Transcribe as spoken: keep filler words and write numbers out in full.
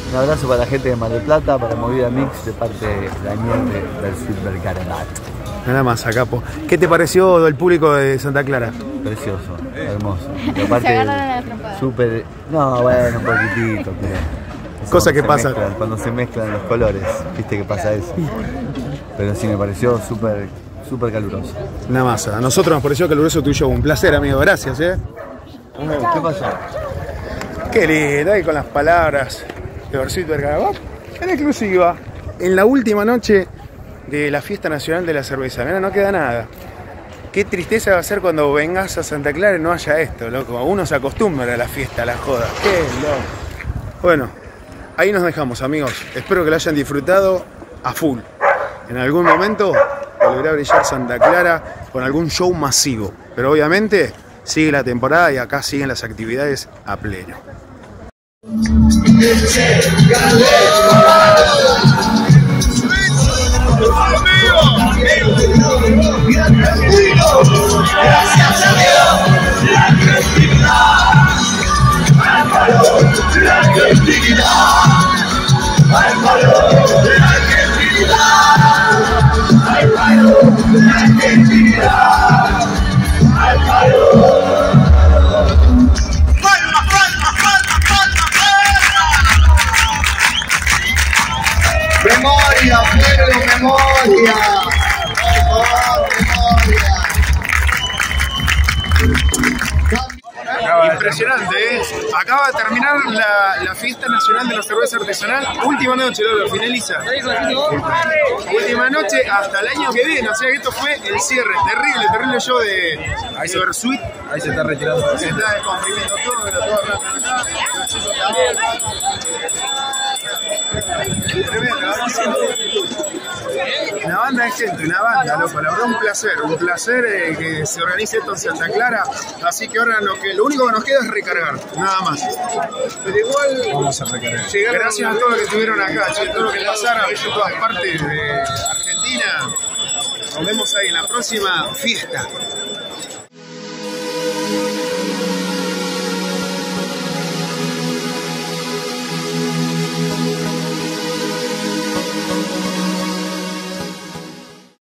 Un abrazo para la gente de Mar del Plata, para Movida Mix, de parte de Daniel de, del Silver Carabat. Nada más, capo. ¿Qué te pareció el público de Santa Clara? Precioso, hermoso. Y aparte, súper... No, bueno, un poquitito, pero... Cosa que pasa. Mezclan, cuando se mezclan los colores, viste que pasa eso. Pero sí, me pareció súper, súper caluroso. Nada más, a nosotros nos pareció caluroso tuyo. Un placer, amigo, gracias, ¿eh? ¿Qué pasó? Qué lindo, ahí con las palabras de Versito del Carabat. En exclusiva, en la última noche de la Fiesta Nacional de la Cerveza. Mira, no queda nada. Qué tristeza va a ser cuando vengas a Santa Clara y no haya esto, loco. Uno se acostumbra a la fiesta, a la joda. Qué loco. Bueno, ahí nos dejamos, amigos. Espero que lo hayan disfrutado a full. En algún momento volverá a brillar Santa Clara con algún show masivo. Pero obviamente sigue la temporada y acá siguen las actividades a pleno. Gracias a Dios, la Argentina, al valor de la Argentina, al valor de la Argentina, al valor de la Argentina, al valor. Palma, palma, palma, palma, palma. Memoria, pueblo, memoria. Impresionante, ¿eh? Acaba de terminar la, la Fiesta Nacional de la Cerveza Artesanal. Última noche, Lolo, finaliza. Última noche hasta el año que viene. O sea que esto fue el cierre. Terrible, terrible show de Versuit. Ahí se está retirando. Se está descomprimiendo todo, pero todo arranca acá. Tremendo, una banda de gente, una banda, loco, la verdad un placer, un placer eh, que se organice esto en Santa Clara, así que ahora lo, que, lo único que nos queda es recargar, nada más. Pero igual, vamos a recargar. Gracias a todos los que estuvieron acá, che, todos los que pasaron, de todas partes de Argentina. Nos vemos ahí en la próxima fiesta.